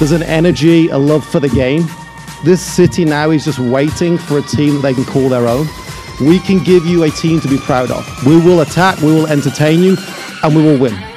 There's an energy, a love for the game. This city now is just waiting for a team that they can call their own. We can give you a team to be proud of. We will attack, we will entertain you, and we will win.